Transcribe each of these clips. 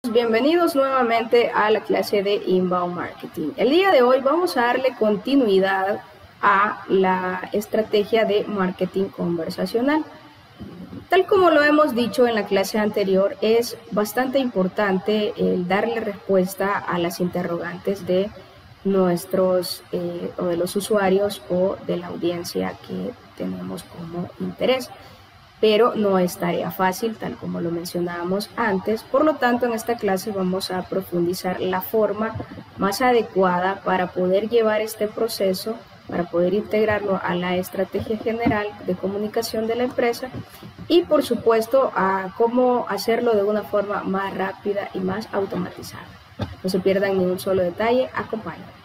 Bienvenidos nuevamente a la clase de Inbound Marketing. El día de hoy vamos a darle continuidad a la estrategia de marketing conversacional. Tal como lo hemos dicho en la clase anterior, es bastante importante el darle respuesta a las interrogantes de nuestros o de los usuarios o de la audiencia que tenemos como interés. Pero no es tarea fácil, tal como lo mencionábamos antes. Por lo tanto, en esta clase vamos a profundizar la forma más adecuada para poder llevar este proceso, para poder integrarlo a la estrategia general de comunicación de la empresa y, por supuesto, a cómo hacerlo de una forma más rápida y más automatizada. No se pierdan ni un solo detalle, acompáñenme.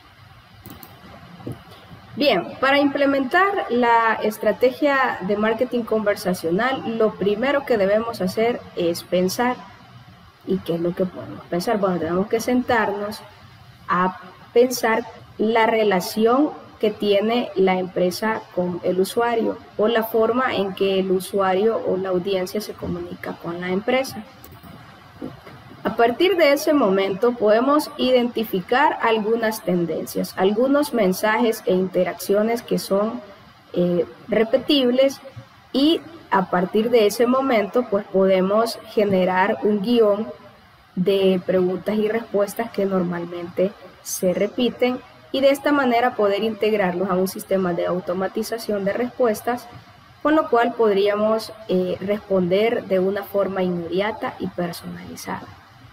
Bien, para implementar la estrategia de marketing conversacional, lo primero que debemos hacer es pensar. ¿Y qué es lo que podemos pensar? Bueno, tenemos que sentarnos a pensar la relación que tiene la empresa con el usuario o la forma en que el usuario o la audiencia se comunica con la empresa. A partir de ese momento podemos identificar algunas tendencias, algunos mensajes e interacciones que son repetibles y a partir de ese momento pues podemos generar un guión de preguntas y respuestas que normalmente se repiten y de esta manera poder integrarlos a un sistema de automatización de respuestas, con lo cual podríamos responder de una forma inmediata y personalizada.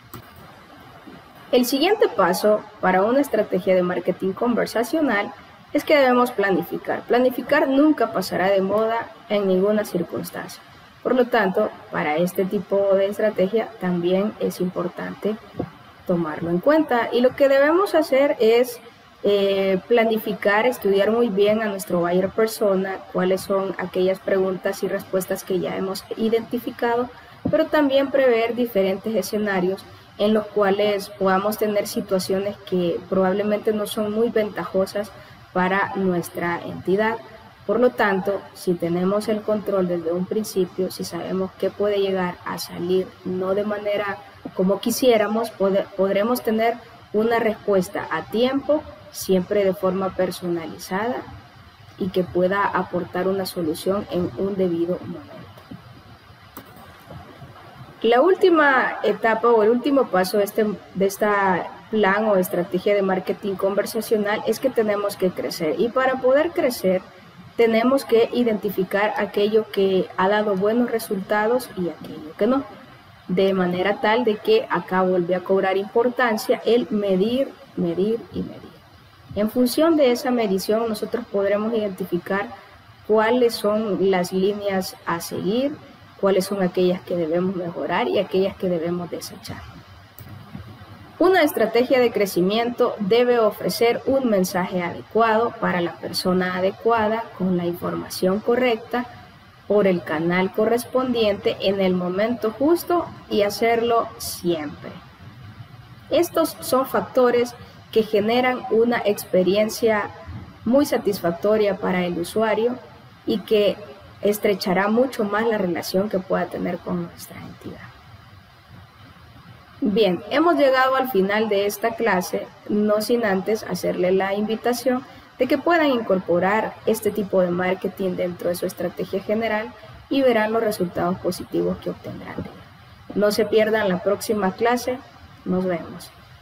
El siguiente paso para una estrategia de marketing conversacional es que debemos planificar. Planificar nunca pasará de moda en ninguna circunstancia. Por lo tanto, para este tipo de estrategia también es importante tomarlo en cuenta. Y lo que debemos hacer es planificar, estudiar muy bien a nuestro buyer persona, cuáles son aquellas preguntas y respuestas que ya hemos identificado, pero también prever diferentes escenarios en los cuales podamos tener situaciones que probablemente no son muy ventajosas para nuestra entidad. Por lo tanto, si tenemos el control desde un principio, si sabemos que puede llegar a salir no de manera como quisiéramos, podremos tener una respuesta a tiempo, siempre de forma personalizada y que pueda aportar una solución en un debido momento. La última etapa o el último paso de esta plan o estrategia de marketing conversacional es que tenemos que crecer. Y para poder crecer, tenemos que identificar aquello que ha dado buenos resultados y aquello que no. De manera tal de que acá vuelve a cobrar importancia el medir, medir y medir. En función de esa medición, nosotros podremos identificar cuáles son las líneas a seguir, cuáles son aquellas que debemos mejorar y aquellas que debemos desechar. Una estrategia de crecimiento debe ofrecer un mensaje adecuado para la persona adecuada, con la información correcta, por el canal correspondiente, en el momento justo y hacerlo siempre. Estos son factores que generan una experiencia muy satisfactoria para el usuario y que estrechará mucho más la relación que pueda tener con nuestra entidad. Bien, hemos llegado al final de esta clase, no sin antes hacerle la invitación de que puedan incorporar este tipo de marketing dentro de su estrategia general y verán los resultados positivos que obtendrán de ello. No se pierdan la próxima clase, nos vemos.